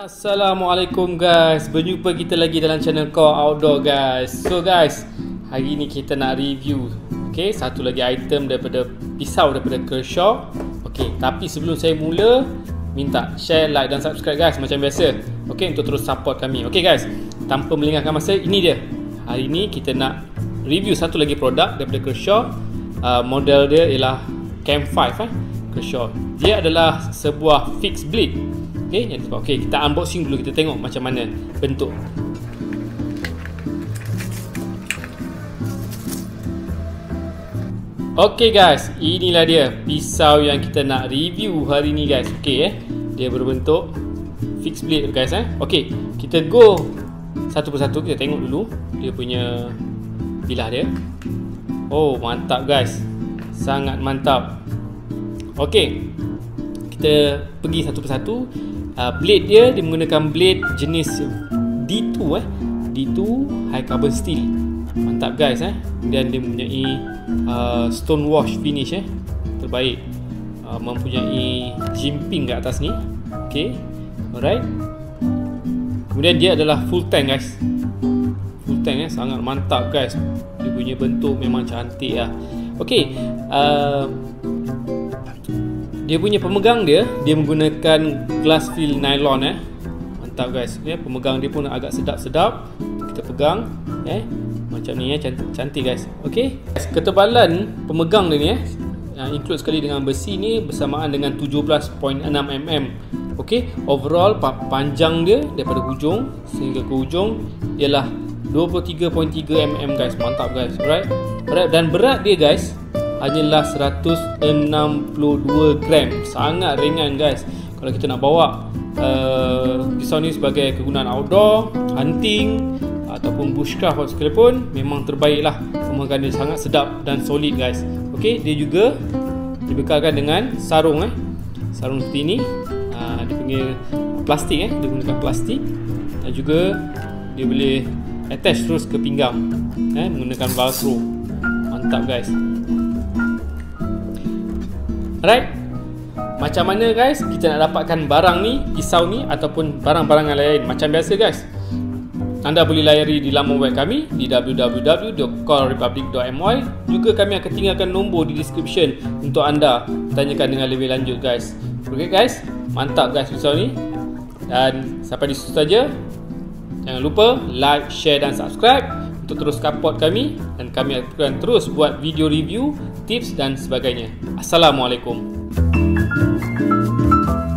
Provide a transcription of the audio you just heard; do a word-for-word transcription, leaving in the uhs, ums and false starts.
Assalamualaikum guys, berjumpa kita lagi dalam channel Core Outdoor guys. So guys, hari ni kita nak review okay, satu lagi item daripada pisau daripada Kershaw. Okay, tapi sebelum saya mula, minta share, like dan subscribe guys macam biasa. Okay, untuk terus support kami. Okay guys, tanpa melengahkan masa, ini dia. Hari ni kita nak review satu lagi produk daripada Kershaw. uh, Model dia ialah Cam lima eh, Kershaw. Dia adalah sebuah fixed blade. Okay, okay, kita unboxing dulu, kita tengok macam mana bentuk. Okay guys, inilah dia pisau yang kita nak review hari ni guys. Okay eh, dia berbentuk fixed blade guys eh. Okay, kita go satu persatu, kita tengok dulu dia punya bilah dia. Oh, mantap guys, sangat mantap. Okay, kita pergi satu persatu. Uh, blade dia, dia menggunakan blade jenis D dua eh. D dua high carbon steel. Mantap guys eh. Dan dia mempunyai uh, stone wash finish eh. Terbaik. Uh, mempunyai jimping kat atas ni. Okay, alright. Kemudian dia adalah full tank guys. Full tank eh, sangat mantap guys. Dia punya bentuk memang cantik lah. Okay, uh, dia punya pemegang dia, dia menggunakan glass fill nylon eh. Mantap guys. Ya, pemegang dia pun agak sedap-sedap. Kita pegang eh macam ni eh, cantik, cantik guys. Okey. Ketebalan pemegang dia ni eh, yang include sekali dengan besi ni bersamaan dengan tujuh belas perpuluhan enam milimeter. Okey, overall panjang dia daripada hujung sehingga ke hujung ialah dua puluh tiga perpuluhan tiga milimeter guys. Mantap guys. Alright. Alright, dan berat dia guys hanyalah seratus enam puluh dua gram. Sangat ringan guys. Kalau kita nak bawa uh, pisau ni sebagai kegunaan outdoor, hunting ataupun bushcraft sekalipun, memang terbaik lah. Pemegang dia sangat sedap dan solid guys. Ok, dia juga dibekalkan dengan sarung eh. Sarung seperti ini. uh, Dia panggil plastik eh. Dia gunakan plastik. Dan juga dia boleh attach terus ke pinggang eh, menggunakan velcro. Mantap guys. Alright, macam mana guys kita nak dapatkan barang ni, pisau ni ataupun barang-barang yang lain? Macam biasa guys, anda boleh layari di laman web kami di w w w dot core republic dot m y. Juga kami akan tinggalkan nombor di description untuk anda tanyakan dengan lebih lanjut guys. Okay guys, mantap guys pisau ni. Dan sampai di situ saja. Jangan lupa like, share dan subscribe untuk terus support kami, dan kami akan terus buat video review, tips dan sebagainya. Assalamualaikum.